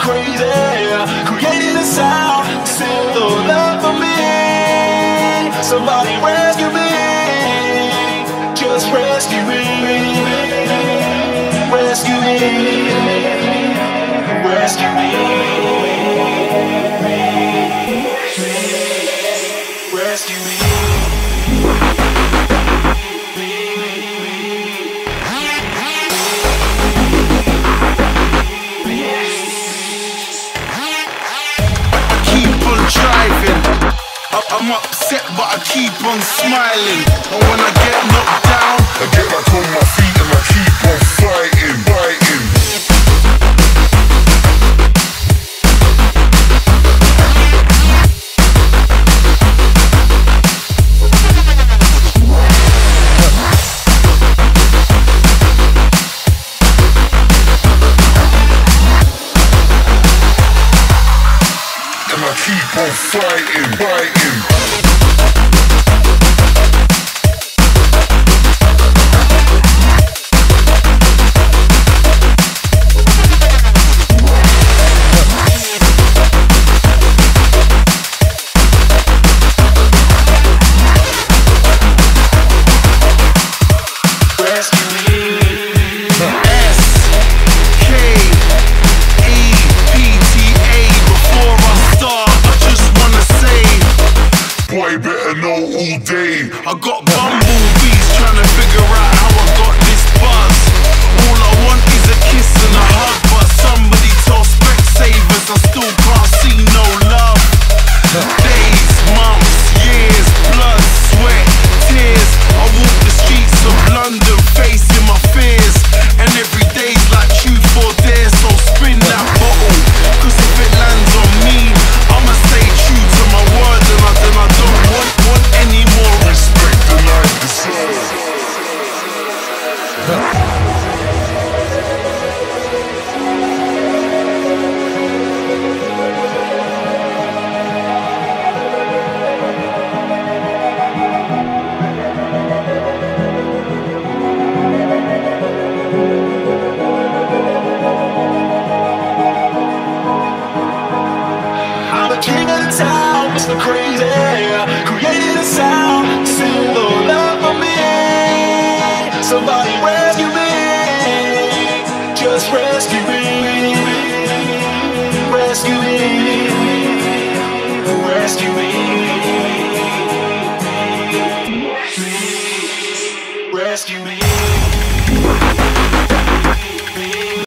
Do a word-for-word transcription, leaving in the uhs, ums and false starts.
crazy, creating a sound, send the love for me. Somebody rescue me, just rescue me, rescue me, rescue me, rescue me. Driving, I'm upset but I keep on smiling. And when I get knocked down, I get back on my feet and I keep on fighting, fighting. And I keep on fighting, fighting. Boy, better know all day. I got